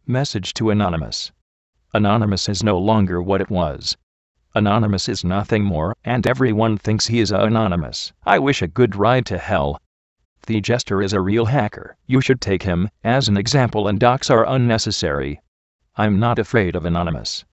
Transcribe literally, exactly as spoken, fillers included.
Message to Anonymous. Anonymous is no longer what it was. Anonymous is nothing more, and everyone thinks he is anonymous. I wish a good ride to hell. The Jester is a real hacker. You should take him as an example, and docs are unnecessary. I'm not afraid of Anonymous.